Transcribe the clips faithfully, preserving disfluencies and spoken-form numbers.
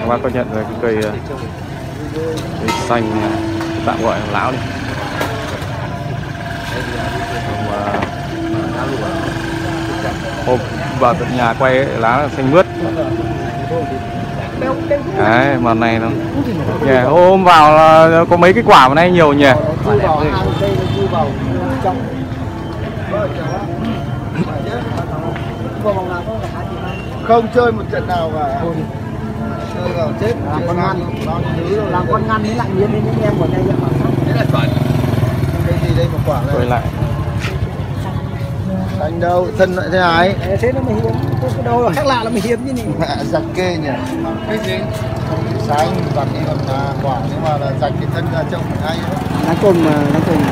qua công nhận về cái cây, cây xanh tạm gọi là lão đi. Hôm vào tận nhà quay ấy, lá xanh mướt. Đấy, màn này nó yeah. Hôm vào là có mấy cái quả mà nay nhiều nhỉ. Không chơi một trận nào cả. Chơi vào chết. Làm con ngăn, làm con ngăn với lại miếng đến những em của đây. Thế là chuẩn. Cái gì đây một quả này. Quay lại. Anh đâu, thân lại thế này. Thế nó mới hiếm, cái đâu là khác lạ là mới hiếm chứ nhỉ. Mẹ giặt kê nhỉ. Cái gì? Sáng giặt đi còn là quả nhưng mà là giặt cái thân ra trông hay. Đáng cùng mà, đáng cùng.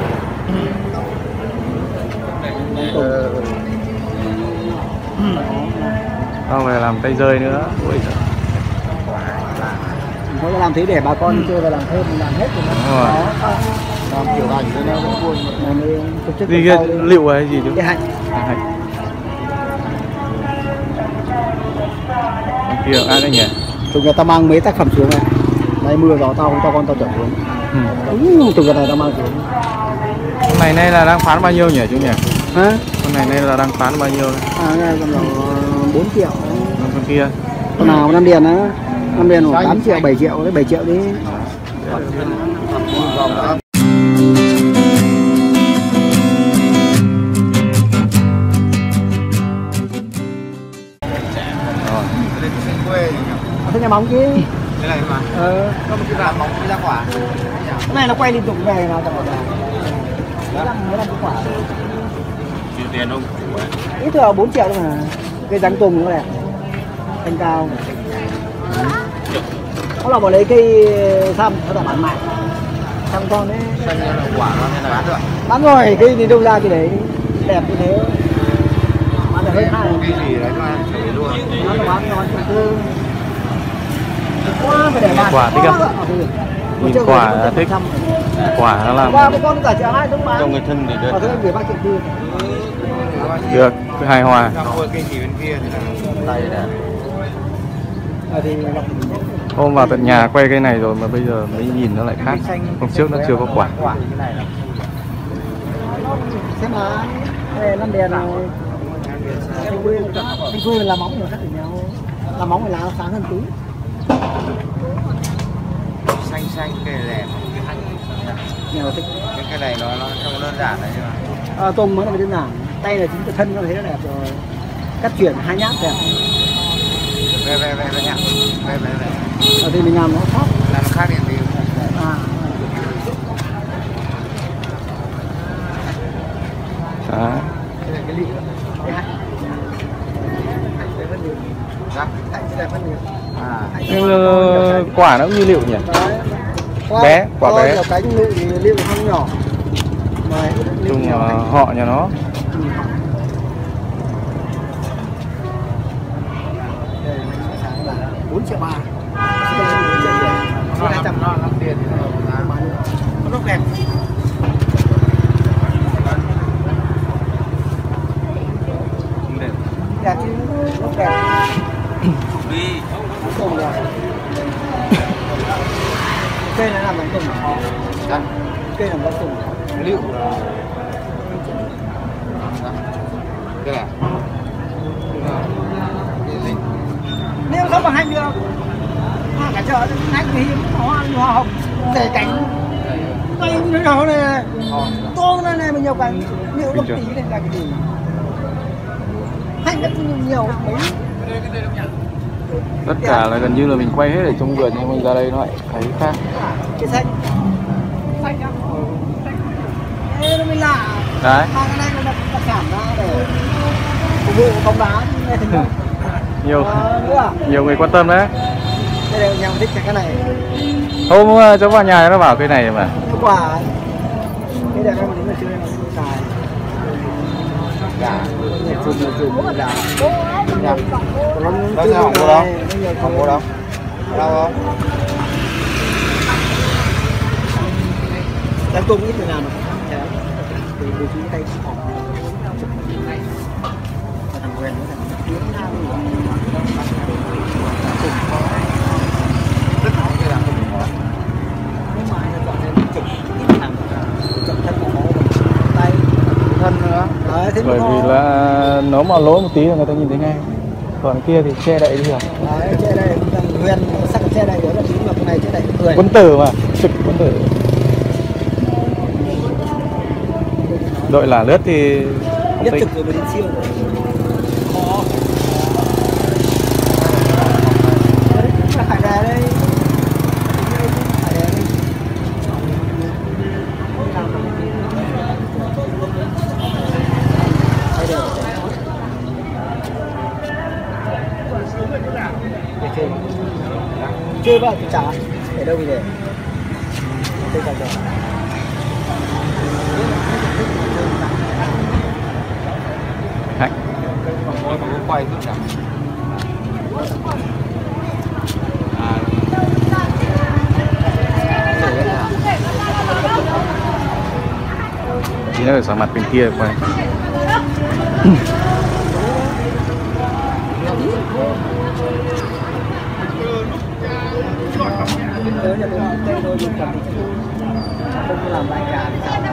Không phải làm tay rơi nữa. Ui giời. Có làm thế để bà con chơi và làm thêm, làm hết rồi nó. Làm kiểu ảnh cho nó cũng buồn. Gì kia, liệu hay gì chứ? Cái hạnh. Hạnh. Bên kia ai đấy nhỉ? Tụi người ta mang mấy tác phẩm xuống này. Đây mưa gió tao cho con tao chở xuống. Ừ. Tụi người này tao mang xuống. Con này nay là đang bán bao nhiêu nhỉ chú nhỉ? Hả? Con này nay là đang bán bao nhiêu? À này còn là bốn triệu. Con kia. Con nào năm điền á? Năm điền khoảng tám triệu, bảy triệu đấy, bảy triệu đi. Thế nhà bóng chứ. Cái này mà. Ờ, có một cái làm bóng với ra quả. Cái này nó quay liên tục về nào chẳng phải là. Mấy năm mấy năm cái quả. Nhiều tiền không? Ít thừa bốn triệu thôi mà. Cây rắn tùng nó đẹp. Canh cao. Nó là bỏ lấy cây xăm nó là bán mại. Xăm con đấy. Xanh là quả nó nên là bán được. Bán rồi, cây thì đâu ra cái đấy đẹp như thế. Bán được hết hai. Cái gì đấy mà phải luôn. Nó là bán ngon chung cư. Quá phải để bán. Quả thích không? Nhìn quả là thích. Quả nó làm. Qua con cả triệu hai đúng mà. Trong người thân thì được. Ở thế gửi ba triệu tư. Được, hài hòa. Mua cây gì bên kia thì là tay đẹp. Hôm vào tận nhà quay cây này rồi mà bây giờ mới nhìn nó lại khác. Hôm trước nó chưa có quả. Thế mà đây năm đèn này. Anh quên, anh quên là móng rồi khác với nhau. Là móng phải lá sáng hơn tí. Xanh xanh cây đẹp. Nhiều thích. Cái cái này nó nó không đơn giản này nhưng mà. À, tôm mới là đơn giản. Tay là chính cái thân nó thấy nó đẹp rồi. Cắt chuyển hai nhát đẹp. Về về về về nhá. Về về về. Ở đây mình làm nó khác. Làm nó khác thì À. Đó. Đây là cái lị. Nhưng quả nó cũng như liệu nhỉ? Quá, bé, quả to, bé. cánh lựu thì lựu không nhỏ. Chung họ nhà nó. Ừ. bốn triệu ba. nó hai trăm nó năm tiền thì nó nó rất đẹp. Đẹp. Đẹp chứ, rất đẹp. Đi. Tùng rồi. Cây này làm bằng tùng hả? Dạ. Cây làm bằng tùng. Liệu là cái này. Nếu không bằng hành được. Hoa cả chợ anh thì hiếm hoa hoa hồng rẻ cánh. Cây như thế nào này. To này này mà nhiều cánh. Liệu một tí này là cái gì? Hành rất nhiều nhiều mấy. Tất cả là gần như là mình quay hết ở trong vườn nhưng mình ra đây nó lại thấy khác. Cái xanh. Xanh nhá. Ê, nó mới lạ. Đấy. Mang cái này nó đặc sản ra để phục vụ bóng đá nghe thấy không? Nhiều À, nhiều người quan tâm đấy. đây là nhà thích cái này. Hôm cháu vào nhà nó bảo cây này mà. Cái quả cái đẹp em đến là chưa nó xài. Dạ. Chụp chụp chụp là. Dạ. Đâu ra không có đâu. Không có đâu. Đâu không? Đang cùng ít người nào mà. Từ từ chúng tay phòng. Thằng quen với thằng tiếng nào. Bởi vì là nó mà lỗi một tí là người ta nhìn thấy ngay. Còn kia thì che đậy đi à? Đấy, che đậy Huyền sắc che đậy là chính là cái này che đậy người. Quân tử mà, trực quân tử. Đội là lướt thì không Nhất tính. trực rồi mới đến siêu. Khó. Phải đè đây. Phải đè đây. Chơi vào cái trả để đâu đi để đây cả rồi. Hạnh. Có quay chút nào. Tí nữa ở mặt bên kia quay. Tới nhà tôi đây tôi dùng cầm không làm lại cả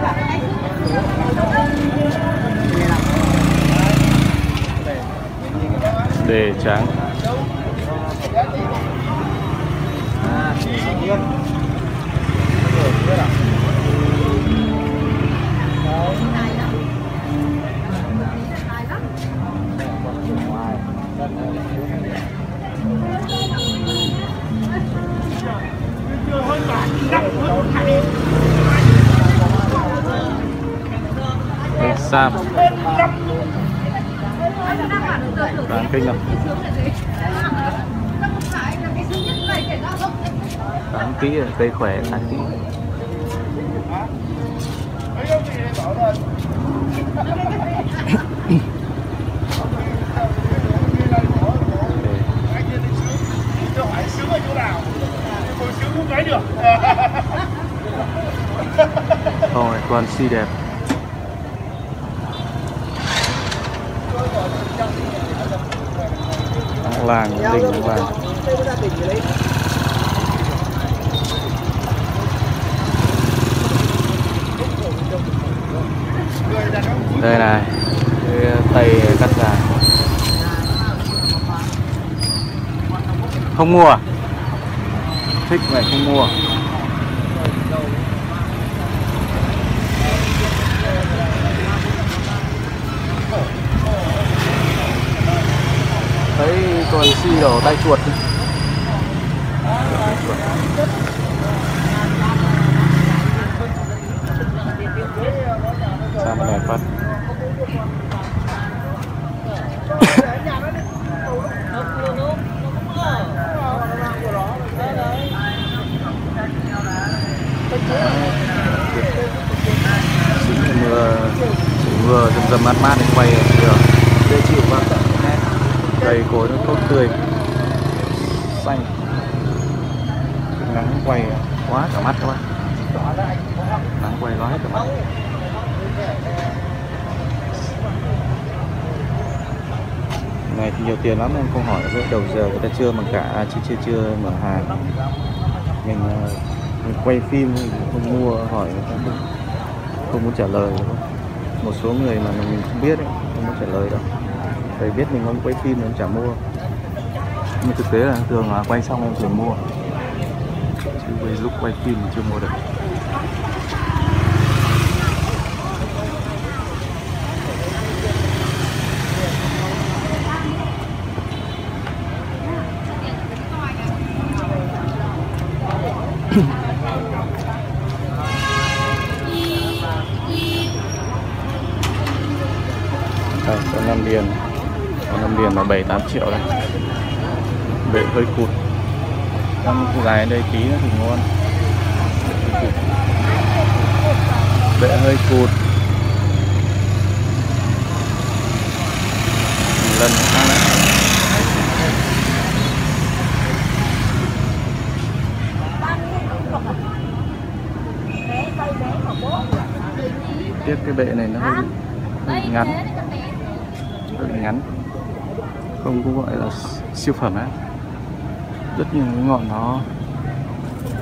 Đề trắng. Đấy, Sam đáng kinh không? Đáng kỹ rồi, cây khỏe đáng kỹ. Thôi, con si đẹp. Làng đỉnh làng. Đây này, cái tay cắt dài. Không mua à? Thích này không mua. Thấy còn xi đổ tay chuột đi. Sao mà đẹp quá. Xính mưa, mưa dầm dầm mát mát để quay được. Dễ chịu quá. Cây cối nó tốt tươi, xanh, nắng quay quá cả mắt các bạn, nắng quay quá hết cả mắt. Này thì nhiều tiền lắm em không hỏi, với đầu giờ người ta chưa mà cả chưa chưa chưa mở hàng, mình, mình quay phim mình không mua hỏi không, không muốn trả lời đâu. Một số người mà mình không biết ấy, không muốn trả lời đâu. Thầy biết mình không quay phim nên chả mua. Nhưng thực tế là thường là quay xong em thường mua. Chứ lúc quay phim thì chưa mua được. Đây, có năm điền. Năm điền là bảy tám triệu đây. Bệ hơi cụt. Năm cái dài đây tí nữa thì ngon. Bệ hơi cụt. Lần sang đấy. Tiếc cái bệ này nó hơi, hơi ngắn. Hơi ngắn. Không cũng gọi là siêu phẩm á. Rất nhiều cái ngọn nó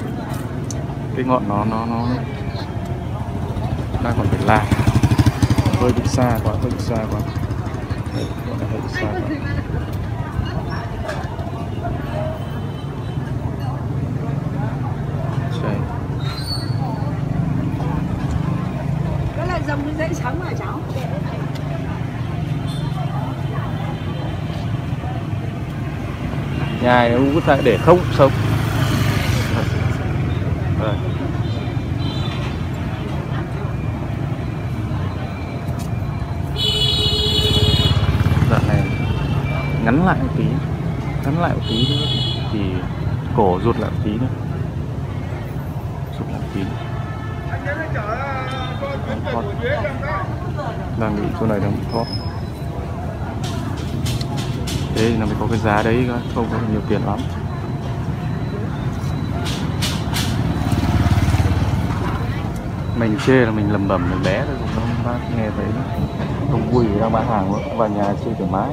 cái ngọn nó nó nó đang còn phải làm. hơi bị xa quá, hơi bị xa quá. Đấy, bọn này hơi bị xa quá. Đấy. Đó là dòng cái giấy sống hả cháu? Nhà này nó lại để không sống. Rồi. Đoạn này ngắn lại một tí, ngắn lại một tí nữa thì cổ rụt lại một tí nữa, rụt lại một tí nữa. Thoát. Đang bị chỗ này đang bị thoát. Thế là mới có cái giá đấy, không có nhiều tiền lắm. Mình chê là mình lầm bầm mình bé thôi, không bác nghe thấy không vui đang bán hàng nữa, vào nhà chơi thoải mái.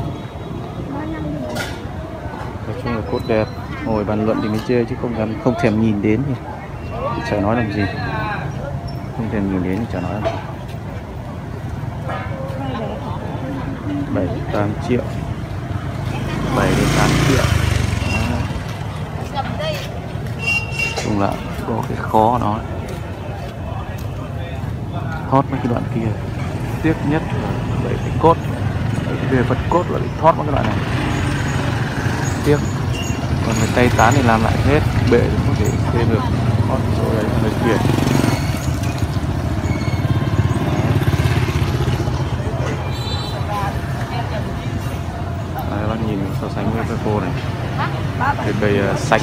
Nói chung là cốt đẹp, ngồi bàn luận thì mới chê chứ không dám, không thèm nhìn đến thì, thì chả nói làm gì, không thèm nhìn đến thì chả nói làm gì. Bảy tám triệu, bảy đến tám triệu. Chung lại có cái khó nó thoát mấy cái đoạn kia, tiếc nhất là vậy cái cốt, về phần cốt là bị thoát mấy cái đoạn này, tiếc. Còn cái tay tán thì làm lại hết, bệ thì có thể thêm được, thoát chỗ đấy là người kiệt. Đấy, bác nhìn so sánh với cái cô này, cái cây uh, xanh.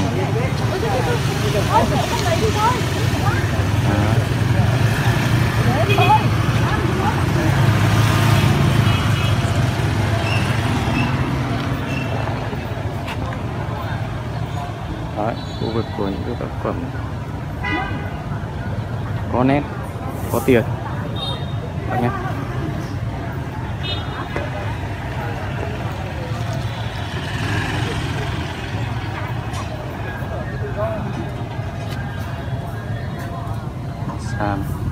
À. Đấy, khu vực của những cái tác phẩm có nét, có tiền các nhé. Sam